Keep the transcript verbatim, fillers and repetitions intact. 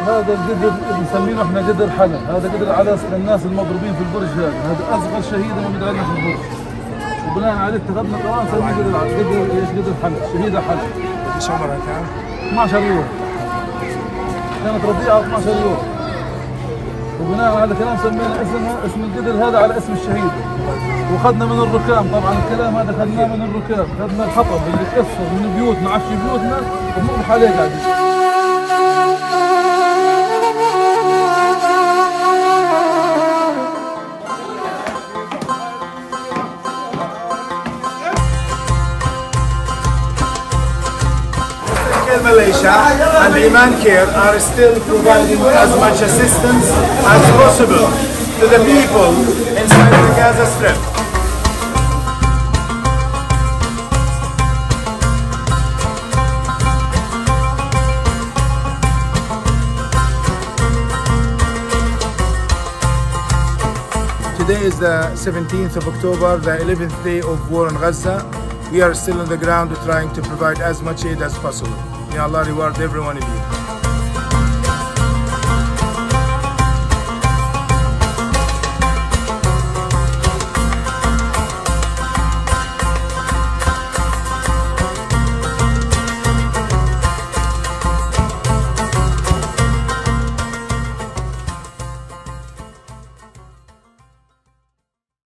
هذا القدر بنسميه احنا قدر حلا، هذا قدر على الناس المضروبين في البرج. هذا هذا اصغر شهيده موجود عندنا في البرج، وبناء عليه اتخذنا قرار نسميه قدر قدر ايش قدر حلا، شهيده حلا. ايش عمرها كان؟ اثنعش يوم. كانت رضيعه اثنعش يوم. وبناء على كلام سمينا اسمها اسم القدر هذا على اسم الشهيد. واخذنا من الركام، طبعا الكلام هذا اخذناه من الركام، اخذنا الحطب اللي تكسر من بيوتنا، عفش بيوتنا وبنطبخ عليه قاعدين. Malaysia and Iman Care are still providing as much assistance as possible to the people inside the Gaza Strip. Today is the seventeenth of October, the eleventh day of war in Gaza. We are still on the ground trying to provide as much aid as possible. May Allah reward every one of you.